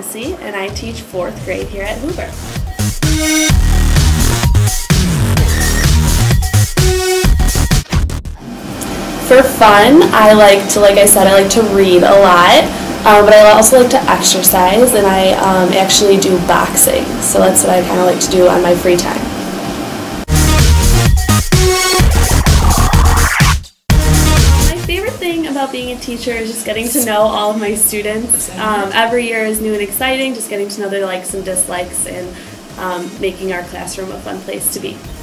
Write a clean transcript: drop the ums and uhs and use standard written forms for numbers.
Hennessey, and I teach 4th grade here at Hoover. For fun, I like to read a lot, but I also like to exercise, and I actually do boxing, so that's what I kind of like to do on my free time. About being a teacher is just getting to know all of my students. Every year is new and exciting, just getting to know their likes and dislikes and making our classroom a fun place to be.